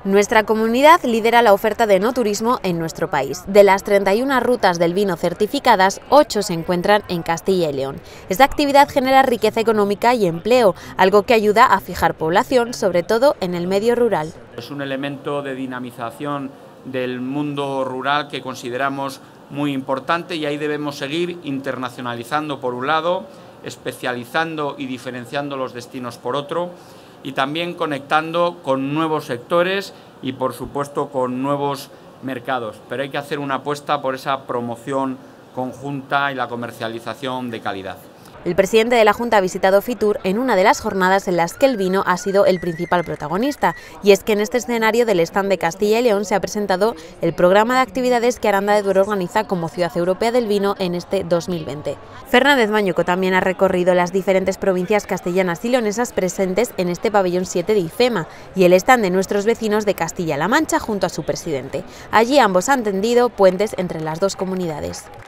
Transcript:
Nuestra comunidad lidera la oferta de enoturismo en nuestro país. De las 31 rutas del vino certificadas, 8 se encuentran en Castilla y León. Esta actividad genera riqueza económica y empleo, algo que ayuda a fijar población, sobre todo en el medio rural. Es un elemento de dinamización del mundo rural que consideramos muy importante y ahí debemos seguir internacionalizando por un lado, especializando y diferenciando los destinos por otro, y también conectando con nuevos sectores y, por supuesto, con nuevos mercados. Pero hay que hacer una apuesta por esa promoción conjunta y la comercialización de calidad. El presidente de la Junta ha visitado Fitur en una de las jornadas en las que el vino ha sido el principal protagonista, y es que en este escenario del stand de Castilla y León se ha presentado el programa de actividades que Aranda de Duero organiza como Ciudad Europea del Vino en este 2020. Fernández Mañuco también ha recorrido las diferentes provincias castellanas y leonesas presentes en este pabellón 7 de IFEMA y el stand de nuestros vecinos de Castilla-La Mancha junto a su presidente. Allí ambos han tendido puentes entre las dos comunidades.